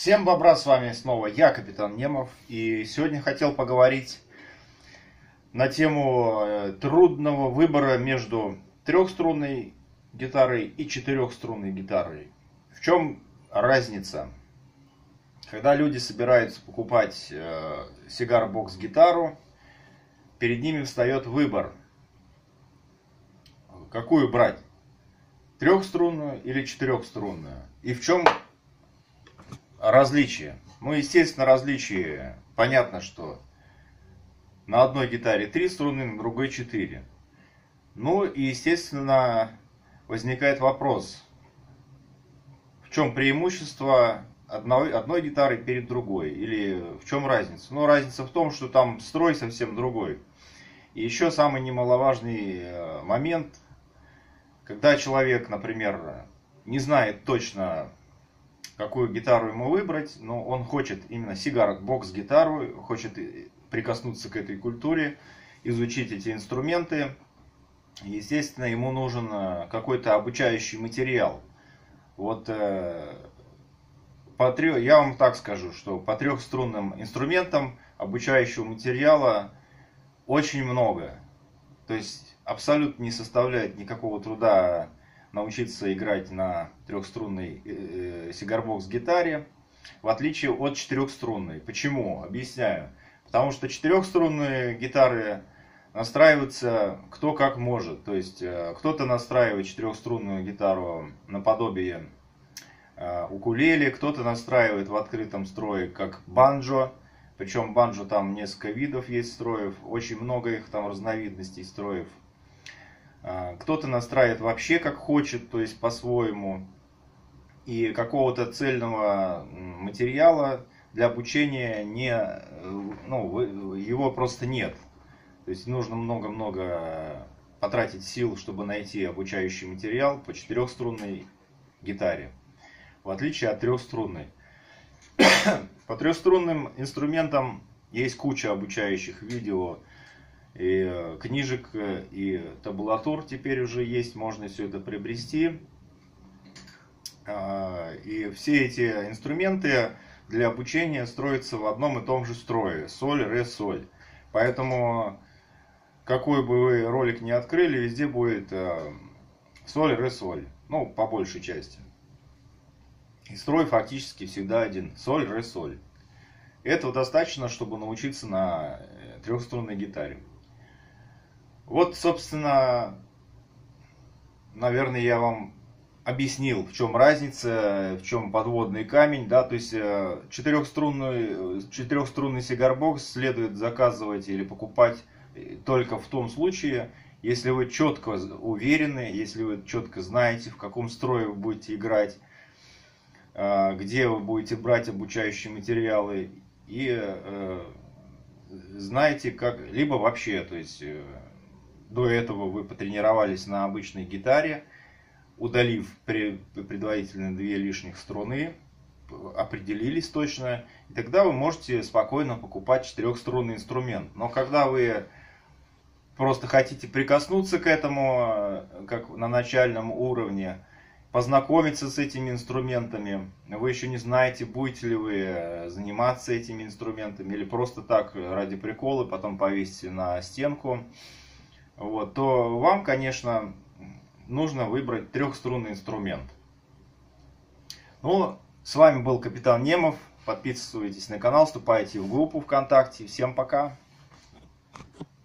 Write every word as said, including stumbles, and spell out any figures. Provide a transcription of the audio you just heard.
Всем бобра, с вами снова я, Капитан Немов, и сегодня хотел поговорить на тему трудного выбора между трехструнной гитарой и четырехструнной гитарой. В чем разница? Когда люди собираются покупать Cigar Box гитару, перед ними встает выбор, какую брать, трехструнную или четырехструнную, и в чем различие. Ну, естественно, различие, понятно, что на одной гитаре три струны, на другой четыре. Ну, и, естественно, возникает вопрос, в чем преимущество одной, одной гитары перед другой, или в чем разница? Ну, разница в том, что там строй совсем другой. И еще самый немаловажный момент, когда человек, например, не знает точно, какую гитару ему выбрать, но он хочет именно Cigar Box гитару, хочет прикоснуться к этой культуре, изучить эти инструменты. Естественно, ему нужен какой-то обучающий материал. Вот по трех, я вам так скажу, что по трехструнным инструментам обучающего материала очень много. То есть абсолютно не составляет никакого труда научиться играть на трехструнной Cigar Box гитаре, в отличие от четырехструнной. Почему? Объясняю. Потому что четырехструнные гитары настраиваются кто как может. То есть кто-то настраивает четырехструнную гитару наподобие укулеле, кто-то настраивает в открытом строе как банджо. Причем банджо там несколько видов есть строев, очень много их там разновидностей строев. Кто-то настраивает вообще как хочет, то есть по-своему. И какого-то цельного материала для обучения не, ну, его просто нет. То есть нужно много-много потратить сил, чтобы найти обучающий материал по четырехструнной гитаре, в отличие от трехструнной. По трехструнным инструментам есть куча обучающих видео, и книжек, и табулатур теперь уже есть, можно все это приобрести. И все эти инструменты для обучения строятся в одном и том же строе: соль, ре, соль. Поэтому какой бы вы ролик ни открыли, везде будет соль, ре, соль. Ну, по большей части. И строй фактически всегда один: соль, ре, соль. Этого достаточно, чтобы научиться на трехструнной гитаре. Вот, собственно, наверное, я вам объяснил, в чем разница, в чем подводный камень. Да? То есть четырехструнный, четырехструнный Cigar Box следует заказывать или покупать только в том случае, если вы четко уверены, если вы четко знаете, в каком строе вы будете играть, где вы будете брать обучающие материалы, и знаете, как, либо вообще, то есть до этого вы потренировались на обычной гитаре, удалив предварительно две лишних струны, определились точно, и тогда вы можете спокойно покупать четырехструнный инструмент. Но когда вы просто хотите прикоснуться к этому, как на начальном уровне, познакомиться с этими инструментами, вы еще не знаете, будете ли вы заниматься этими инструментами, или просто так ради прикола потом повесите на стенку, вот, то вам, конечно, нужно выбрать трехструнный инструмент. Ну, с вами был Капитан Немов. Подписывайтесь на канал, вступайте в группу ВКонтакте. Всем пока!